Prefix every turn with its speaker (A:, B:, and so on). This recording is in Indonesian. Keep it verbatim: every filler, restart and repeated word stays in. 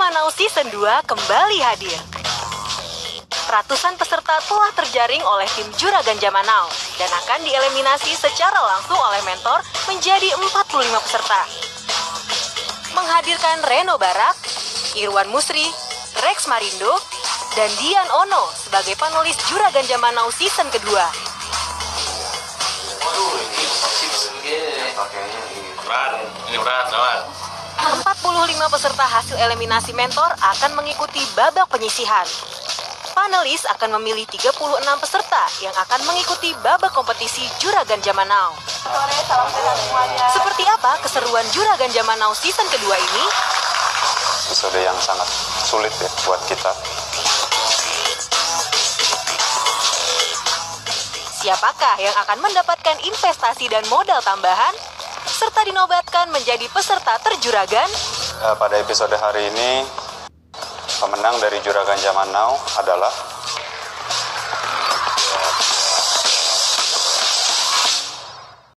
A: Zaman Now Season dua kembali hadir. Ratusan peserta telah terjaring oleh tim Juragan Zaman Now dan akan dieliminasi secara langsung oleh mentor menjadi empat puluh lima peserta. Menghadirkan Reno Barak, Irwan Musri, Rex Marindo, dan Dian Ono sebagai panelis Juragan Zaman Now Season kedua.
B: Berat, ini berat, kawan.
A: empat puluh lima peserta hasil eliminasi mentor akan mengikuti babak penyisihan. Panelis akan memilih tiga puluh enam peserta yang akan mengikuti babak kompetisi Juragan Zaman Now.
C: Sore, salam sehat semuanya.
A: Seperti apa keseruan Juragan Zaman Now Season kedua ini?
D: Episode yang sangat sulit ya buat kita.
A: Siapakah yang akan mendapatkan investasi dan modal tambahan? Serta dinobatkan menjadi peserta terjuragan?
D: Pada episode hari ini, pemenang dari Juragan Zaman Now adalah